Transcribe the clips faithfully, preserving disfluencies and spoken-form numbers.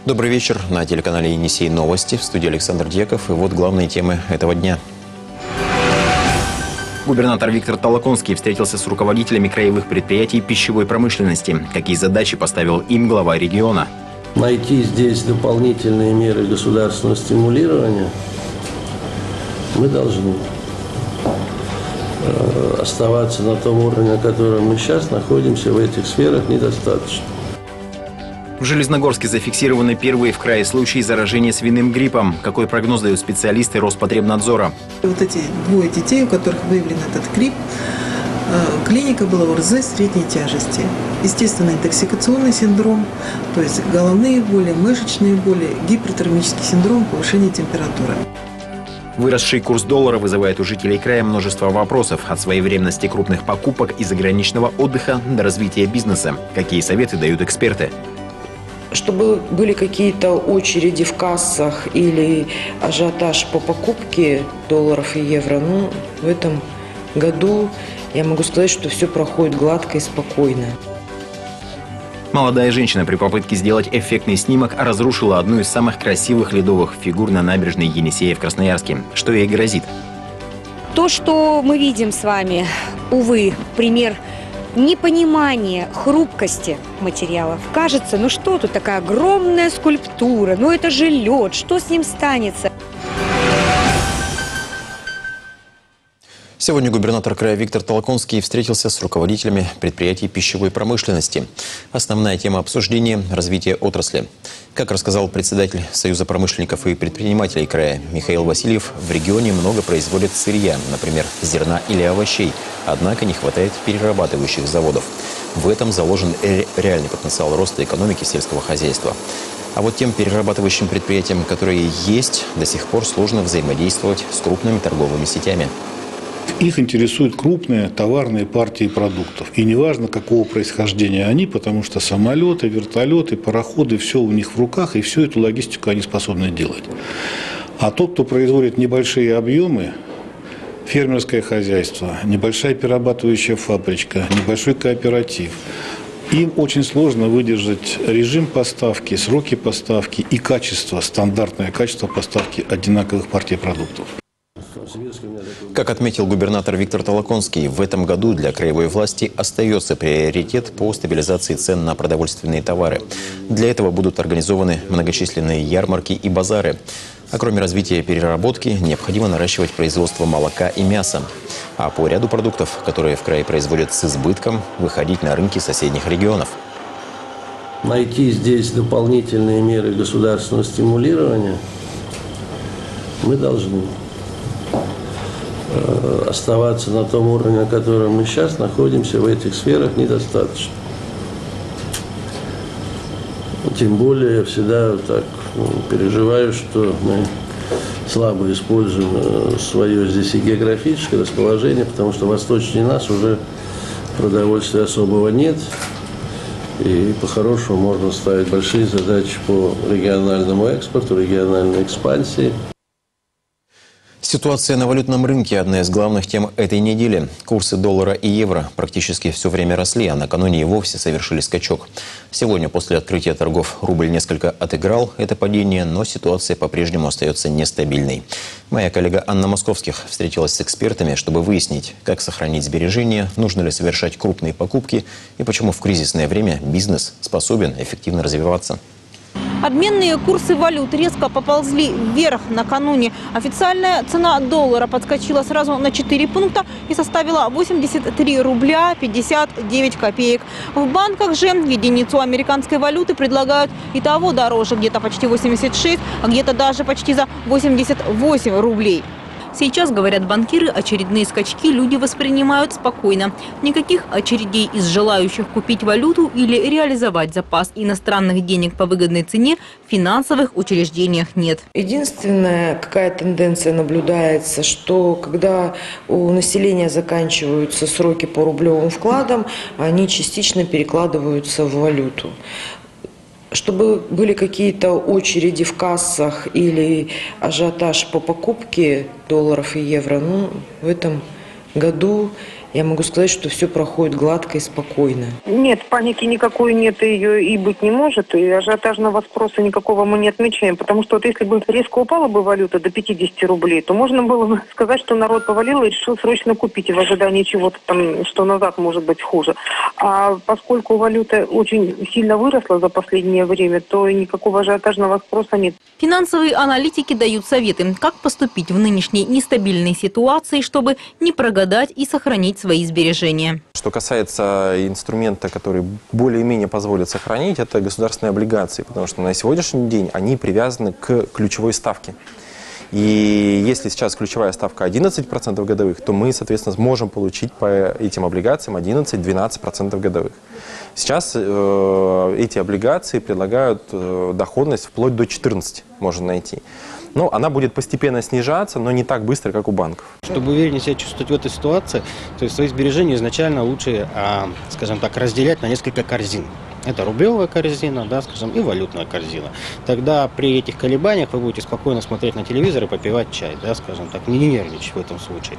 Добрый вечер. На телеканале «Енисей» новости. В студии Александр Дьяков. И вот главные темы этого дня. Губернатор Виктор Толоконский встретился с руководителями краевых предприятий пищевой промышленности. Какие задачи поставил им глава региона? Найти здесь дополнительные меры государственного стимулирования мы должны. Оставаться на том уровне, на котором мы сейчас находимся, в этих сферах недостаточно. В Железногорске зафиксированы первые в крае случаи заражения свиным гриппом. Какой прогноз дают специалисты Роспотребнадзора? Вот эти двое детей, у которых выявлен этот грипп, клиника была ОРЗ средней тяжести. Естественно, интоксикационный синдром, то есть головные боли, мышечные боли, гипертермический синдром, повышение температуры. Выросший курс доллара вызывает у жителей края множество вопросов. От своевременности крупных покупок и заграничного отдыха до развития бизнеса. Какие советы дают эксперты? Чтобы были какие-то очереди в кассах или ажиотаж по покупке долларов и евро, ну, в этом году я могу сказать, что все проходит гладко и спокойно. Молодая женщина при попытке сделать эффектный снимок разрушила одну из самых красивых ледовых фигур на набережной Енисея в Красноярске. Что ей грозит? То, что мы видим с вами, увы, пример непонимания хрупкости материалов. Кажется, ну что тут такая огромная скульптура, ну это же лед, что с ним станется? Сегодня губернатор края Виктор Толоконский встретился с руководителями предприятий пищевой промышленности. Основная тема обсуждения – развитие отрасли. Как рассказал председатель Союза промышленников и предпринимателей края Михаил Васильев, в регионе много производят сырья, например, зерна или овощей, однако не хватает перерабатывающих заводов. В этом заложен реальный потенциал роста экономики сельского хозяйства. А вот тем перерабатывающим предприятиям, которые есть, до сих пор сложно взаимодействовать с крупными торговыми сетями. Их интересуют крупные товарные партии продуктов. И неважно, какого происхождения они, потому что самолеты, вертолеты, пароходы, все у них в руках, и всю эту логистику они способны делать. А тот, кто производит небольшие объемы, фермерское хозяйство, небольшая перерабатывающая фабричка, небольшой кооператив, им очень сложно выдержать режим поставки, сроки поставки и качество, стандартное качество поставки одинаковых партий продуктов. Как отметил губернатор Виктор Толоконский, в этом году для краевой власти остается приоритет по стабилизации цен на продовольственные товары. Для этого будут организованы многочисленные ярмарки и базары. А кроме развития переработки, необходимо наращивать производство молока и мяса. А по ряду продуктов, которые в крае производят с избытком, выходить на рынки соседних регионов. Найти здесь дополнительные меры государственного стимулирования мы должны. Оставаться на том уровне, на котором мы сейчас находимся, в этих сферах недостаточно. Тем более я всегда так ну, переживаю, что мы слабо используем свое здесь и географическое расположение, потому что восточнее нас уже продовольствия особого нет. И по-хорошему можно ставить большие задачи по региональному экспорту, региональной экспансии. Ситуация на валютном рынке – одна из главных тем этой недели. Курсы доллара и евро практически все время росли, а накануне и вовсе совершили скачок. Сегодня после открытия торгов рубль несколько отыграл это падение, но ситуация по-прежнему остается нестабильной. Моя коллега Анна Московских встретилась с экспертами, чтобы выяснить, как сохранить сбережения, нужно ли совершать крупные покупки и почему в кризисное время бизнес способен эффективно развиваться. Обменные курсы валют резко поползли вверх накануне. Официальная цена доллара подскочила сразу на четыре пункта и составила восемьдесят три рубля пятьдесят девять копеек. В банках же единицу американской валюты предлагают и того дороже, где-то почти восемьдесят шесть, а где-то даже почти за восемьдесят восемь рублей. Сейчас, говорят банкиры, очередные скачки люди воспринимают спокойно. Никаких очередей из желающих купить валюту или реализовать запас иностранных денег по выгодной цене в финансовых учреждениях нет. Единственная какая тенденция наблюдается, что когда у населения заканчиваются сроки по рублевым вкладам, они частично перекладываются в валюту. Чтобы были какие-то очереди в кассах или ажиотаж по покупке долларов и евро, ну, в этом году я могу сказать, что все проходит гладко и спокойно. Нет, паники никакой нет, ее и быть не может, и ажиотажного спроса никакого мы не отмечаем, потому что вот если бы резко упала бы валюта до пятидесяти рублей, то можно было бы сказать, что народ повалил и решил срочно купить в ожидании чего-то там, что назад может быть хуже. А поскольку валюта очень сильно выросла за последнее время, то и никакого ажиотажного спроса нет. Финансовые аналитики дают советы, как поступить в нынешней нестабильной ситуации, чтобы не прогадать и сохранить свои сбережения. Что касается инструмента, который более-менее позволит сохранить, это государственные облигации, потому что на сегодняшний день они привязаны к ключевой ставке. И если сейчас ключевая ставка одиннадцать процентов годовых, то мы, соответственно, сможем получить по этим облигациям одиннадцать-двенадцать процентов годовых. Сейчас э, эти облигации предлагают э, доходность вплоть до четырнадцати можно найти. Ну, она будет постепенно снижаться, но не так быстро, как у банков. Чтобы увереннее себя чувствовать в этой ситуации, то есть свои сбережения изначально лучше, скажем так, разделять на несколько корзин. Это рублевая корзина, да, скажем, и валютная корзина. Тогда при этих колебаниях вы будете спокойно смотреть на телевизор и попивать чай, да, скажем так, не нервничать в этом случае.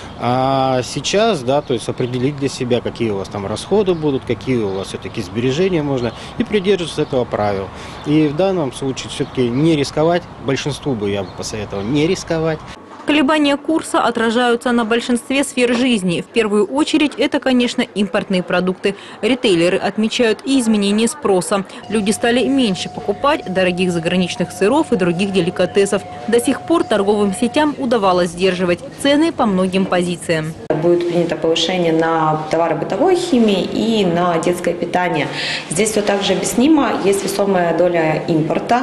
А сейчас, да, то есть определить для себя, какие у вас там расходы будут, какие у вас все-таки сбережения можно, и придерживаться этого правила. И в данном случае все-таки не рисковать, большинству бы я бы посоветовал не рисковать. Колебания курса отражаются на большинстве сфер жизни. В первую очередь это, конечно, импортные продукты. Ритейлеры отмечают и изменение спроса. Люди стали меньше покупать дорогих заграничных сыров и других деликатесов. До сих пор торговым сетям удавалось сдерживать цены по многим позициям. Будет принято повышение на товары бытовой химии и на детское питание. Здесь все также объяснимо. Есть весомая доля импорта,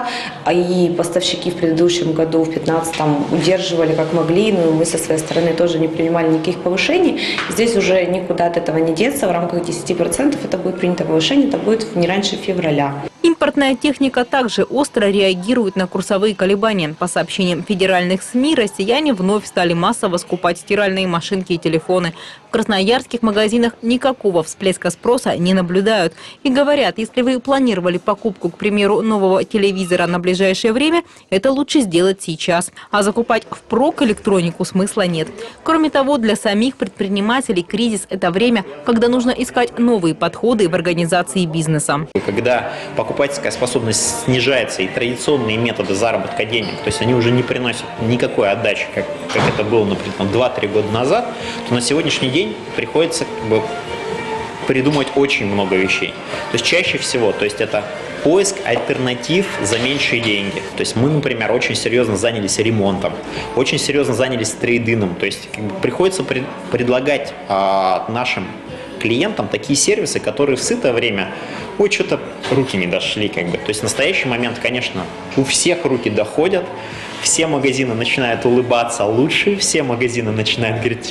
и поставщики в предыдущем году, в две тысячи пятнадцатом, удерживали как могли, но мы со своей стороны тоже не принимали никаких повышений. Здесь уже никуда от этого не деться. В рамках десяти процентов это будет принято повышение, это будет не раньше февраля. Импортная техника также остро реагирует на курсовые колебания. По сообщениям федеральных СМИ, россияне вновь стали массово скупать стиральные машинки и телефоны. В красноярских магазинах никакого всплеска спроса не наблюдают. И говорят, если вы планировали покупку, к примеру, нового телевизора на ближайшее время, это лучше сделать сейчас. А закупать впрок электронику смысла нет. Кроме того, для самих предпринимателей кризис – это время, когда нужно искать новые подходы в организации бизнеса. Когда покупательская способность снижается и традиционные методы заработка денег, то есть они уже не приносят никакой отдачи, как, как это было, например, два-три года назад, то на сегодняшний день приходится как бы придумать очень много вещей. То есть чаще всего, то есть это поиск альтернатив за меньшие деньги. То есть мы, например, очень серьезно занялись ремонтом, очень серьезно занялись трейдином. То есть как бы приходится пред, предлагать а, нашим клиентам такие сервисы, которые в сытое время, ой, что-то руки не дошли, как бы. То есть в настоящий момент, конечно, у всех руки доходят, все магазины начинают улыбаться лучше, все магазины начинают говорить: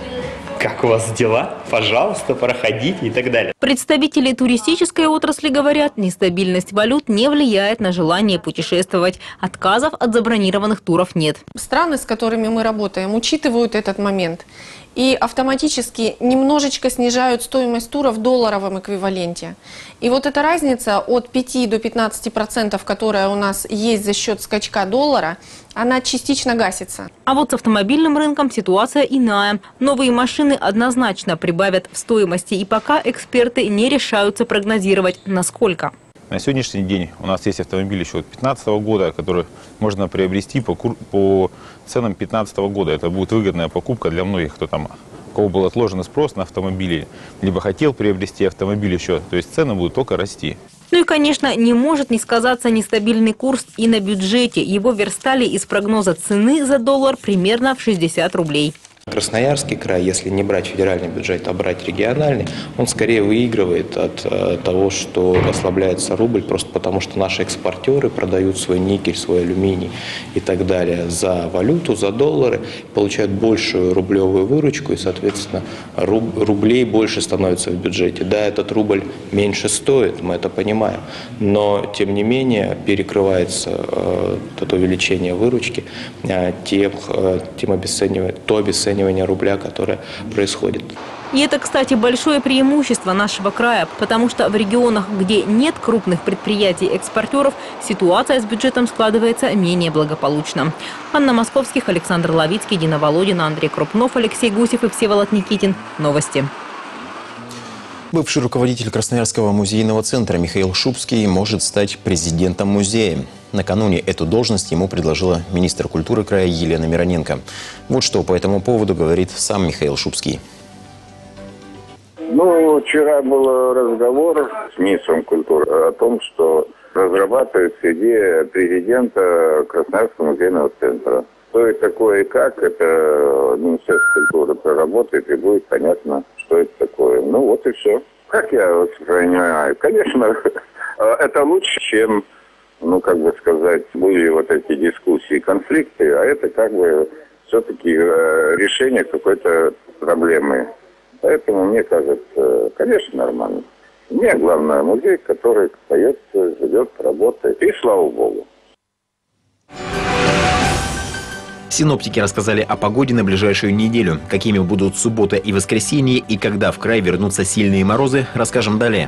как у вас дела? Пожалуйста, проходите и так далее. Представители туристической отрасли говорят, нестабильность валют не влияет на желание путешествовать. Отказов от забронированных туров нет. Страны, с которыми мы работаем, учитывают этот момент и автоматически немножечко снижают стоимость тура в долларовом эквиваленте. И вот эта разница от пяти до пятнадцати процентов, которая у нас есть за счет скачка доллара, она частично гасится. А вот с автомобильным рынком ситуация иная. Новые машины однозначно прибавят в стоимости, и пока эксперты не решаются прогнозировать, насколько. На сегодняшний день у нас есть автомобили еще от две тысячи пятнадцатого года, которые можно приобрести по, по ценам две тысячи пятнадцатого года. Это будет выгодная покупка для многих, кто там, у кого был отложен спрос на автомобили, либо хотел приобрести автомобиль еще. То есть цены будут только расти. Ну и, конечно, не может не сказаться нестабильный курс и на бюджете. Его верстали из прогноза цены за доллар примерно в шестьдесят рублей. Красноярский край, если не брать федеральный бюджет, а брать региональный, он скорее выигрывает от э, того, что ослабляется рубль, просто потому что наши экспортеры продают свой никель, свой алюминий и так далее за валюту, за доллары, получают большую рублевую выручку, и, соответственно, руб, рублей больше становится в бюджете. Да, этот рубль меньше стоит, мы это понимаем, но, тем не менее, перекрывается э, это увеличение выручки э, тем, э, тем обесценивает, то обесценивание рубля, которое происходит. И это, кстати, большое преимущество нашего края, потому что в регионах, где нет крупных предприятий-экспортеров, ситуация с бюджетом складывается менее благополучно. Анна Московских, Александр Лавицкий, Дина Володина, Андрей Крупнов, Алексей Гусев и Всеволод Никитин. Новости. Бывший руководитель Красноярского музейного центра Михаил Шубский может стать президентом музея. Накануне эту должность ему предложила министр культуры края Елена Мироненко. Вот что по этому поводу говорит сам Михаил Шубский. Ну, вчера был разговор с министром культуры о том, что разрабатывается идея президента Красноярского музейного центра. Что это такое и как, это Министерство культуры проработает, и будет понятно, что это такое. Ну вот и все. Как я воспринимаю? Конечно, это лучше, чем, ну как бы сказать, были вот эти дискуссии, конфликты, а это как бы все-таки решение какой-то проблемы. Поэтому мне кажется, конечно, нормально. Мне главное музей, который остается, живет, работает. И слава богу. Синоптики рассказали о погоде на ближайшую неделю. Какими будут суббота и воскресенье и когда в край вернутся сильные морозы, расскажем далее.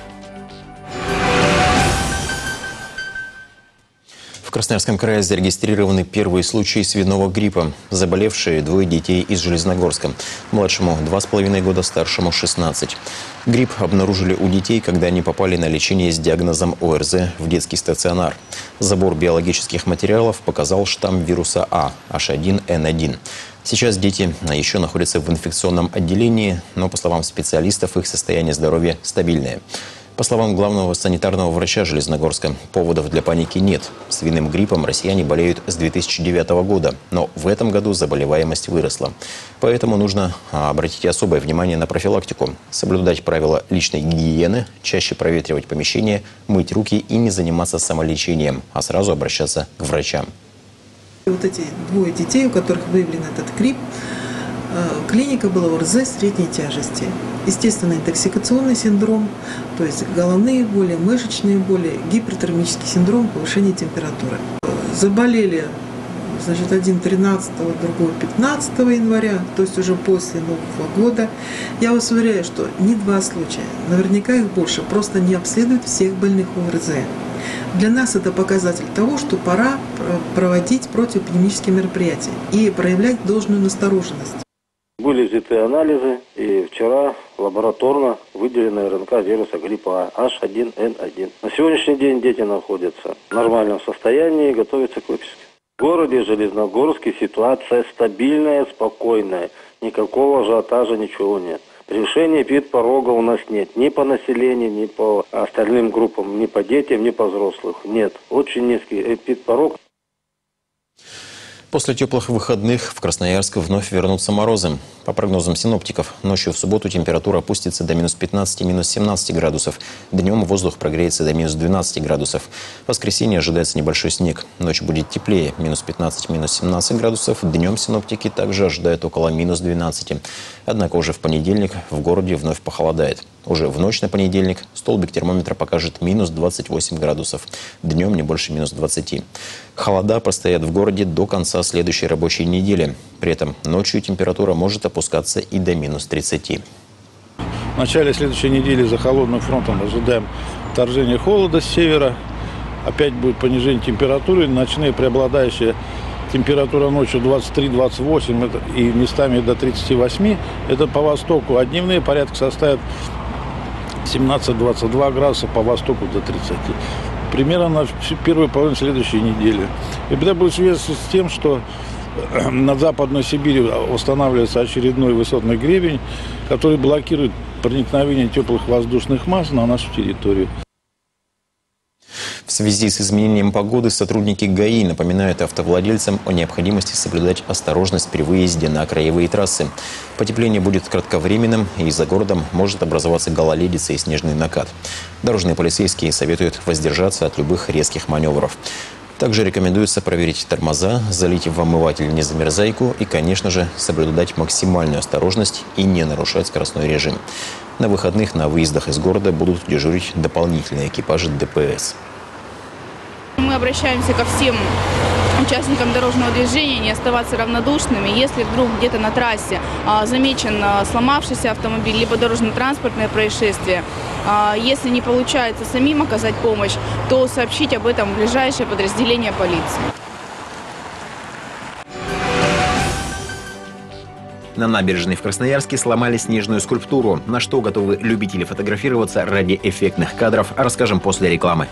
В Красноярском крае зарегистрированы первые случаи свиного гриппа. Заболевшие двое детей из Железногорска. Младшему два с половиной года, старшему шестнадцать. Грипп обнаружили у детей, когда они попали на лечение с диагнозом О Р З в детский стационар. Забор биологических материалов показал штамм вируса А H один N один. Сейчас дети еще находятся в инфекционном отделении, но, по словам специалистов, их состояние здоровья стабильное. По словам главного санитарного врача Железногорска, поводов для паники нет. Свиным гриппом россияне болеют с две тысячи девятого года, но в этом году заболеваемость выросла. Поэтому нужно обратить особое внимание на профилактику, соблюдать правила личной гигиены, чаще проветривать помещение, мыть руки и не заниматься самолечением, а сразу обращаться к врачам. Вот эти двое детей, у которых выявлен этот грипп, клиника была О Р З средней тяжести. Естественный интоксикационный синдром, то есть головные боли, мышечные боли, гипертермический синдром, повышение температуры. Заболели, значит, один тринадцатого, другой пятнадцатого января, то есть уже после Нового года. Я вас уверяю, что не два случая, наверняка их больше, просто не обследуют всех больных О Р З. Для нас это показатель того, что пора проводить противоэпидемические мероприятия и проявлять должную настороженность. Были взяты анализы, и вчера лабораторно выделена Р Н К вируса гриппа А H один N один. На сегодняшний день дети находятся в нормальном состоянии и готовятся к выписке. В городе Железногорске ситуация стабильная, спокойная. Никакого ажиотажа, ничего нет. Превышения эпидпорога у нас нет. Ни по населению, ни по остальным группам, ни по детям, ни по взрослым. Нет. Очень низкий эпидпорог. После теплых выходных в Красноярск вновь вернутся морозы. По прогнозам синоптиков, ночью в субботу температура опустится до минус пятнадцати, минус семнадцати градусов. Днем воздух прогреется до минус двенадцати градусов. В воскресенье ожидается небольшой снег. Ночь будет теплее, минус пятнадцать, минус семнадцать градусов. Днем синоптики также ожидают около минус двенадцати. Однако уже в понедельник в городе вновь похолодает. Уже в ночь на понедельник столбик термометра покажет минус двадцать восемь градусов. Днем не больше минус двадцати. Холода простоят в городе до конца следующей рабочей недели. При этом ночью температура может опускаться и до минус тридцати. В начале следующей недели за холодным фронтом ожидаем вторжения холода с севера. Опять будет понижение температуры. Ночные преобладающие температура ночью двадцать три — двадцать восемь это, и местами до тридцати восьми. Это по востоку. А дневные порядки составят семнадцать — двадцать два градуса, по востоку до тридцати. Примерно на первую половину следующей недели. И это будет связано с тем, что над Западной Сибирью устанавливается очередной высотный гребень, который блокирует проникновение теплых воздушных масс на нашу территорию. В связи с изменением погоды сотрудники ГАИ напоминают автовладельцам о необходимости соблюдать осторожность при выезде на краевые трассы. Потепление будет кратковременным, и за городом может образоваться гололедица и снежный накат. Дорожные полицейские советуют воздержаться от любых резких маневров. Также рекомендуется проверить тормоза, залить в омыватель незамерзайку и, конечно же, соблюдать максимальную осторожность и не нарушать скоростной режим. На выходных на выездах из города будут дежурить дополнительные экипажи Д П С. Мы обращаемся ко всем участникам дорожного движения не оставаться равнодушными. Если вдруг где-то на трассе а, замечен а, сломавшийся автомобиль, либо дорожно-транспортное происшествие, а, если не получается самим оказать помощь, то сообщить об этом в ближайшее подразделение полиции. На набережной в Красноярске сломали снежную скульптуру. На что готовы любители фотографироваться ради эффектных кадров, расскажем после рекламы.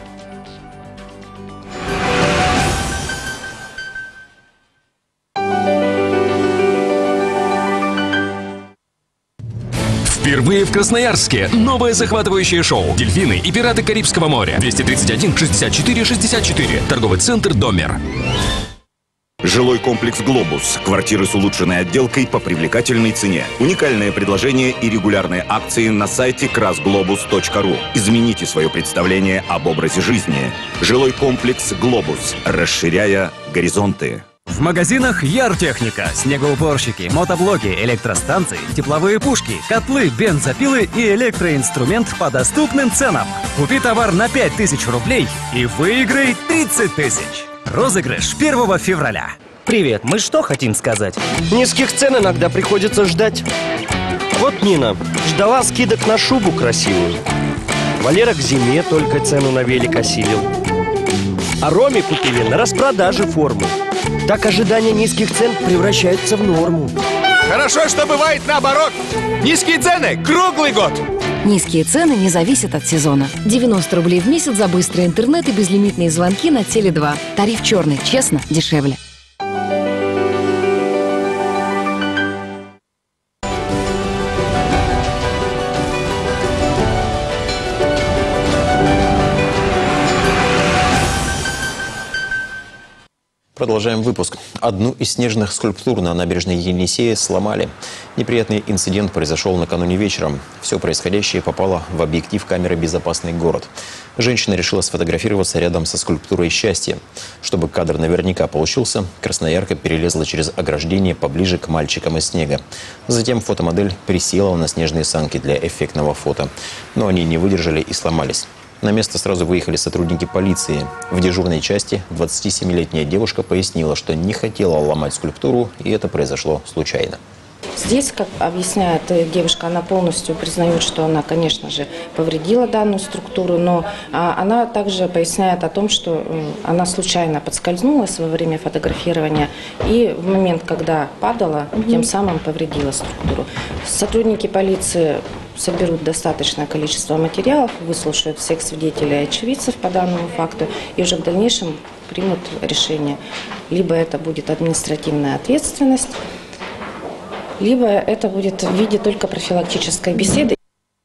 Впервые в Красноярске новое захватывающее шоу «Дельфины и пираты Карибского моря». двести тридцать один шестьдесят четыре шестьдесят четыре. Торговый центр «Домер». Жилой комплекс «Глобус». Квартиры с улучшенной отделкой по привлекательной цене. Уникальное предложение и регулярные акции на сайте красглобус точка ру. Измените свое представление об образе жизни. Жилой комплекс «Глобус». Расширяя горизонты. В магазинах Яртехника. Снегоуборщики, мотоблоки, электростанции, тепловые пушки, котлы, бензопилы и электроинструмент по доступным ценам. Купи товар на пять тысяч рублей и выиграй тридцать тысяч. Розыгрыш первого февраля. Привет, мы что хотим сказать? Низких цен иногда приходится ждать. Вот Нина ждала скидок на шубу красивую. Валера к зиме только цену на велик осилил. А Роме купили на распродаже форму. Так ожидание низких цен превращается в норму. Хорошо, что бывает наоборот. Низкие цены круглый год. Низкие цены не зависят от сезона. девяносто рублей в месяц за быстрый интернет и безлимитные звонки на Теле два. Тариф черный, честно, дешевле. Продолжаем выпуск. Одну из снежных скульптур на набережной Енисея сломали. Неприятный инцидент произошел накануне вечером. Все происходящее попало в объектив камеры «Безопасный город». Женщина решила сфотографироваться рядом со скульптурой счастья. Чтобы кадр наверняка получился, красноярка перелезла через ограждение поближе к мальчикам из снега. Затем фотомодель присела на снежные санки для эффектного фото. Но они не выдержали и сломались. На место сразу выехали сотрудники полиции. В дежурной части двадцатисемилетняя девушка пояснила, что не хотела ломать скульптуру, и это произошло случайно. Здесь, как объясняет девушка, она полностью признает, что она, конечно же, повредила данную структуру, но она также поясняет о том, что она случайно подскользнулась во время фотографирования и в момент, когда падала, угу. тем самым повредила структуру. Сотрудники полиции соберут достаточное количество материалов, выслушают всех свидетелей и очевидцев по данному факту и уже в дальнейшем примут решение. Либо это будет административная ответственность, либо это будет в виде только профилактической беседы.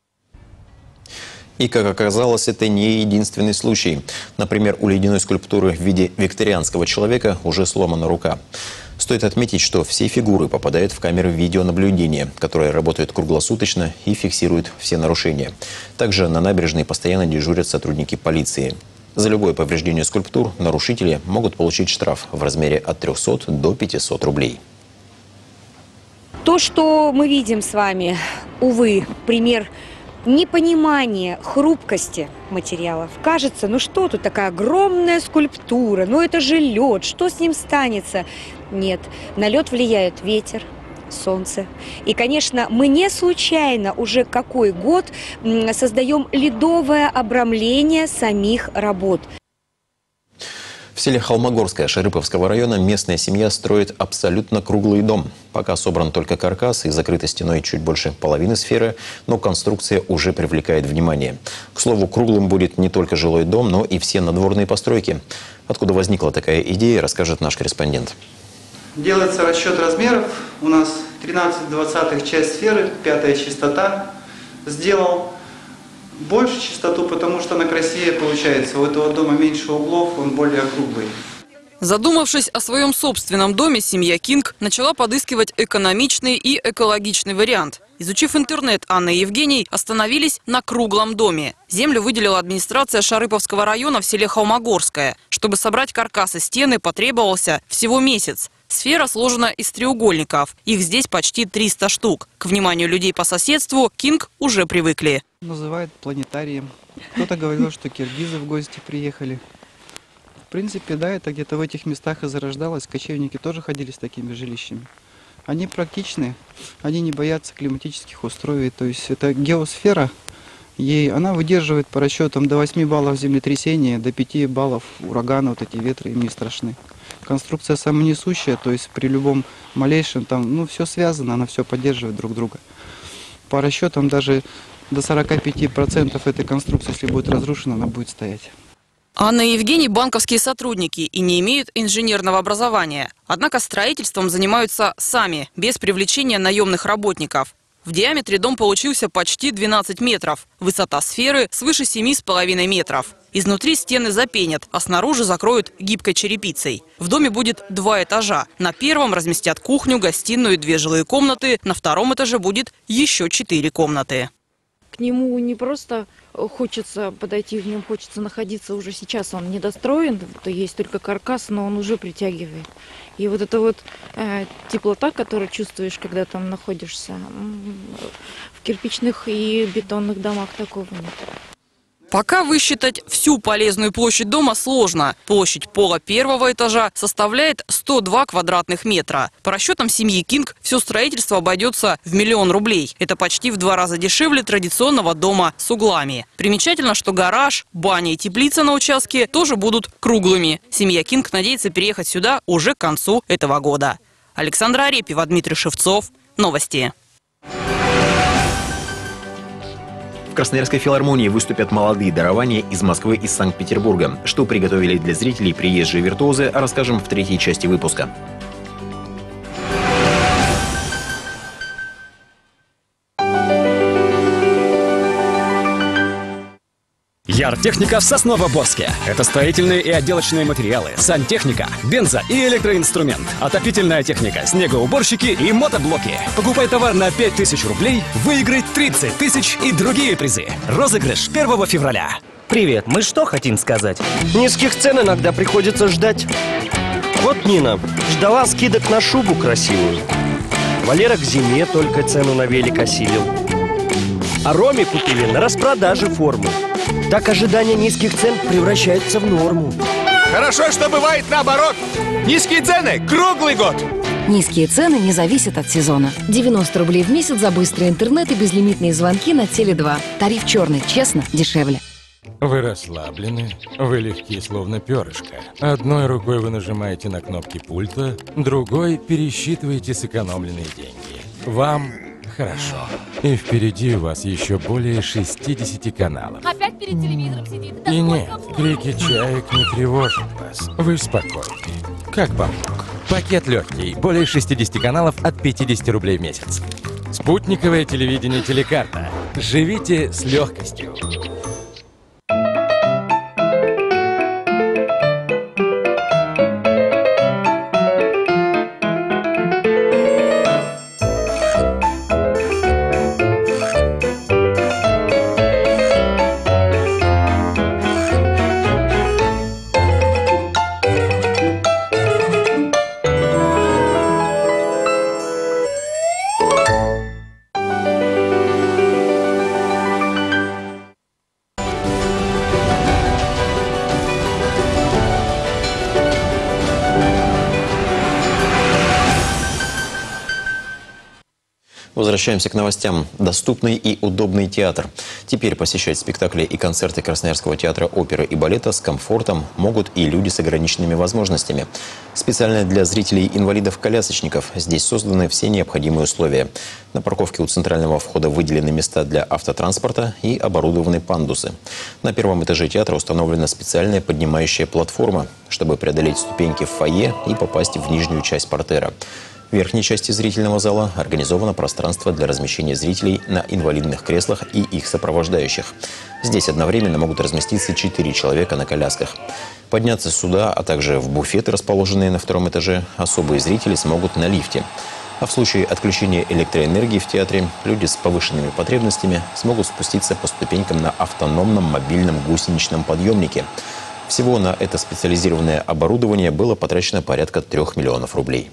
И, как оказалось, это не единственный случай. Например, у ледяной скульптуры в виде викторианского человека уже сломана рука. Стоит отметить, что все фигуры попадают в камеры видеонаблюдения, которые работают круглосуточно и фиксируют все нарушения. Также на набережной постоянно дежурят сотрудники полиции. За любое повреждение скульптур нарушители могут получить штраф в размере от трёхсот до пятисот рублей. То, что мы видим с вами, увы, пример непонимания хрупкости материалов. Кажется, ну что тут такая огромная скульптура, ну это же лед, что с ним станется? Нет, на лед влияет ветер, солнце. И, конечно, мы не случайно уже какой год создаем ледовое обрамление самих работ. В селе Холмогорское Шарыповского района местная семья строит абсолютно круглый дом. Пока собран только каркас и закрыта стеной чуть больше половины сферы, но конструкция уже привлекает внимание. К слову, круглым будет не только жилой дом, но и все надворные постройки. Откуда возникла такая идея, расскажет наш корреспондент. Делается расчет размеров. У нас тринадцать двадцатых часть сферы, пятая частота. Сделал больше частоту, потому что она красивее получается. У этого дома меньше углов, он более округлый. Задумавшись о своем собственном доме, семья Кинг начала подыскивать экономичный и экологичный вариант. Изучив интернет, Анна и Евгений остановились на круглом доме. Землю выделила администрация Шарыповского района в селе Холмогорское. Чтобы собрать каркас и стены, потребовался всего месяц. Сфера сложена из треугольников. Их здесь почти триста штук. К вниманию людей по соседству Кинг уже привыкли. Называют планетарием. Кто-то говорил, что киргизы в гости приехали. принципе, да, это где-то в этих местах и зарождалось. Кочевники тоже ходили с такими жилищами. Они практичны, они не боятся климатических условий. То есть это геосфера, ей, она выдерживает по расчетам до восьми баллов землетрясения, до пяти баллов урагана, вот эти ветры им не страшны. Конструкция самонесущая, то есть при любом малейшем, там, ну, все связано, она все поддерживает друг друга. По расчетам даже до сорока пяти процентов этой конструкции, если будет разрушена, она будет стоять. Анна и Евгений – банковские сотрудники и не имеют инженерного образования. Однако строительством занимаются сами, без привлечения наемных работников. В диаметре дом получился почти двенадцать метров. Высота сферы свыше семи с половиной метров. Изнутри стены запенят, а снаружи закроют гибкой черепицей. В доме будет два этажа. На первом разместят кухню, гостиную и две жилые комнаты. На втором этаже будет еще четыре комнаты. К нему не просто хочется подойти, в нем хочется находиться уже сейчас. Он недостроен, то есть только каркас, но он уже притягивает. И вот эта вот э, теплота, которую чувствуешь, когда там находишься, в кирпичных и бетонных домах такого нет. Пока высчитать всю полезную площадь дома сложно. Площадь пола первого этажа составляет сто два квадратных метра. По расчетам семьи Кинг, все строительство обойдется в миллион рублей. Это почти в два раза дешевле традиционного дома с углами. Примечательно, что гараж, баня и теплица на участке тоже будут круглыми. Семья Кинг надеется переехать сюда уже к концу этого года. Александра Арепьева, Дмитрий Шевцов. Новости. В Красноярской филармонии выступят молодые дарования из Москвы и Санкт-Петербурга. Что приготовили для зрителей приезжие виртуозы, расскажем в третьей части выпуска. Яртехника в Сосновоборске. Это строительные и отделочные материалы, сантехника, бензо- и электроинструмент, отопительная техника, снегоуборщики и мотоблоки. Покупай товар на пять тысяч рублей, выиграй тридцать тысяч и другие призы. Розыгрыш первого февраля. Привет, мы что хотим сказать? Низких цен иногда приходится ждать. Вот Нина ждала скидок на шубу красивую. Валера к зиме только цену на велик осилил. А Роме купили на распродаже форму. Так ожидание низких цен превращается в норму. Хорошо, что бывает наоборот. Низкие цены круглый год. Низкие цены не зависят от сезона. девяносто рублей в месяц за быстрый интернет и безлимитные звонки на Теле два. Тариф черный, честно, дешевле. Вы расслаблены, вы легки, словно перышко. Одной рукой вы нажимаете на кнопки пульта, другой пересчитываете сэкономленные деньги. Вам хорошо. И впереди у вас еще более шестидесяти каналов. Опять перед телевизором сидит. Да и нет, крики чаек не тревожат вас. Вы спокойны. Как бамбук. Пакет легкий. Более шестидесяти каналов от пятидесяти рублей в месяц. Спутниковое телевидение телекарта. Живите с легкостью. Возвращаемся к новостям. Доступный и удобный театр. Теперь посещать спектакли и концерты Красноярского театра оперы и балета с комфортом могут и люди с ограниченными возможностями. Специально для зрителей-инвалидов-колясочников здесь созданы все необходимые условия. На парковке у центрального входа выделены места для автотранспорта и оборудованы пандусы. На первом этаже театра установлена специальная поднимающая платформа, чтобы преодолеть ступеньки в фойе и попасть в нижнюю часть портера. В верхней части зрительного зала организовано пространство для размещения зрителей на инвалидных креслах и их сопровождающих. Здесь одновременно могут разместиться четыре человека на колясках. Подняться сюда, а также в буфеты, расположенные на втором этаже, особые зрители смогут на лифте. А в случае отключения электроэнергии в театре люди с повышенными потребностями смогут спуститься по ступенькам на автономном мобильном гусеничном подъемнике. Всего на это специализированное оборудование было потрачено порядка трех миллионов рублей.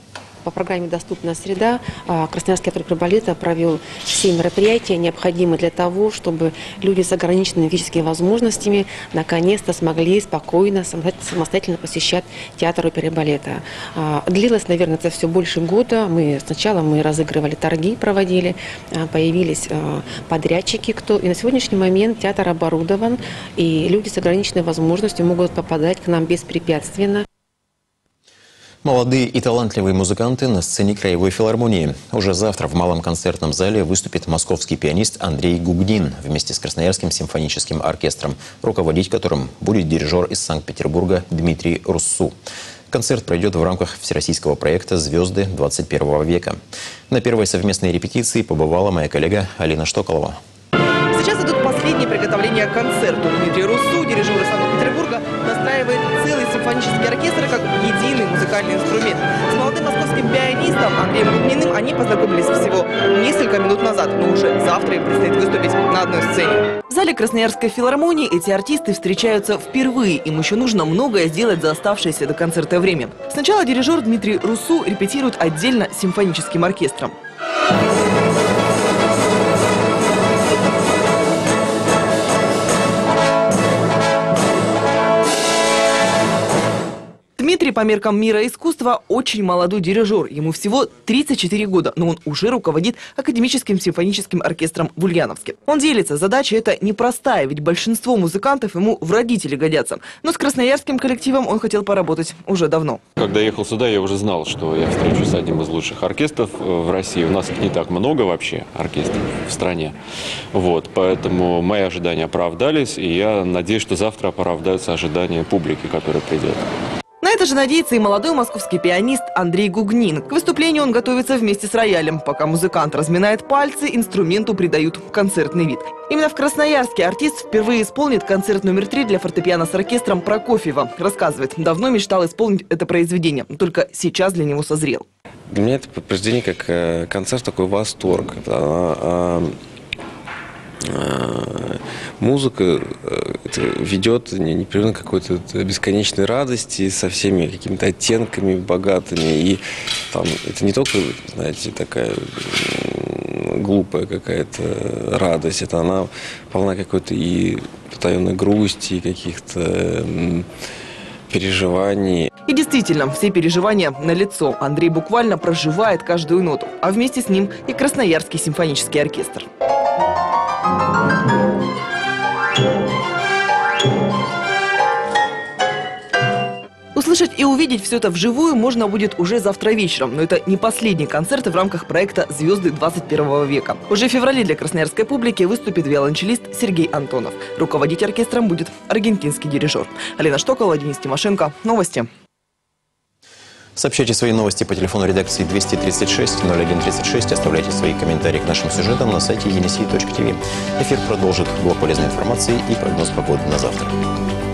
по программе «Доступная среда» Красноярский театр балета провел все мероприятия, необходимые для того, чтобы люди с ограниченными физическими возможностями наконец-то смогли спокойно, самостоятельно посещать театр оперы и балета. Длилось, наверное, это все больше года. Мы сначала мы разыгрывали торги, проводили, появились подрядчики, кто, и на сегодняшний момент театр оборудован, и люди с ограниченной возможностью могут попадать к нам беспрепятственно. Молодые и талантливые музыканты на сцене Краевой филармонии. Уже завтра в Малом концертном зале выступит московский пианист Андрей Гугнин вместе с Красноярским симфоническим оркестром, руководить которым будет дирижер из Санкт-Петербурга Дмитрий Руссу. Концерт пройдет в рамках всероссийского проекта «Звезды двадцать первого века». На первой совместной репетиции побывала моя коллега Алина Штоколова. Сейчас идут последние приготовления к концерту. Дмитрий Руссу, дирижер из Санкт-Петербурга, настраивает целый симфонический оркестр как единый музыкальный инструмент. С молодым московским пианистом Андреем Гугниным они познакомились всего несколько минут назад, но уже завтра им предстоит выступить на одной сцене. В зале Красноярской филармонии эти артисты встречаются впервые. Им еще нужно многое сделать за оставшееся до концерта время. Сначала дирижер Дмитрий Руссу репетирует отдельно с симфоническим оркестром. Дмитрий по меркам мира искусства очень молодой дирижер. Ему всего тридцать четыре года, но он уже руководит академическим симфоническим оркестром в Ульяновске. Он делится, задача эта непростая, ведь большинство музыкантов ему в родители годятся. Но с красноярским коллективом он хотел поработать уже давно. Когда ехал сюда, я уже знал, что я встречусь с одним из лучших оркестров в России. У нас их не так много вообще, оркестров в стране. Вот, поэтому мои ожидания оправдались, и я надеюсь, что завтра оправдаются ожидания публики, которая придет. На это же надеется и молодой московский пианист Андрей Гугнин. К выступлению он готовится вместе с роялем. Пока музыкант разминает пальцы, инструменту придают концертный вид. Именно в Красноярске артист впервые исполнит концерт номер три для фортепиано с оркестром Прокофьева. Рассказывает, давно мечтал исполнить это произведение, только сейчас для него созрел. Для меня это произведение как концерт, такой восторг. Музыка ведет непрерывно к какой-то бесконечной радости со всеми какими-то оттенками богатыми. И там это не только, знаете, такая глупая какая-то радость, это она полна какой-то и потаенной грусти, и каких-то переживаний. И действительно, все переживания налицо. Андрей буквально проживает каждую ноту, а вместе с ним и Красноярский симфонический оркестр. Услышать и увидеть все это вживую можно будет уже завтра вечером. Но это не последний концерт в рамках проекта «Звезды двадцать первого века». Уже в феврале для красноярской публики выступит виолончелист Сергей Антонов. Руководить оркестром будет аргентинский дирижер. Алина Штоколова, Денис Тимошенко. Новости. Сообщайте свои новости по телефону редакции двести тридцать шесть ноль один тридцать шесть. Оставляйте свои комментарии к нашим сюжетам на сайте енисей точка тв. Эфир продолжит блок полезной информации и прогноз погоды на завтра.